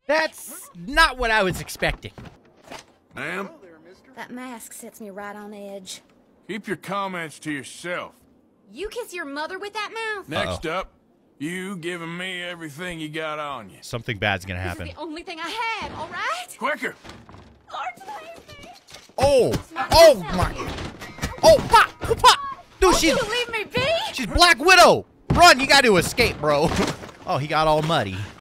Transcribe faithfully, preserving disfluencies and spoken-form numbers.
That's not what I was expecting. Ma'am? That mask sets me right on edge. Keep your comments to yourself. You kiss your mother with that mouth? Next up, you giving me everything you got on you. Something bad's gonna This happen. is the only thing I had, all right? Quicker! Lord save me. Oh! Oh my! Oh, pop! Pop! Dude, she's You leave me be? she's Black Widow. Run! You got to escape, bro. Oh, he got all muddy.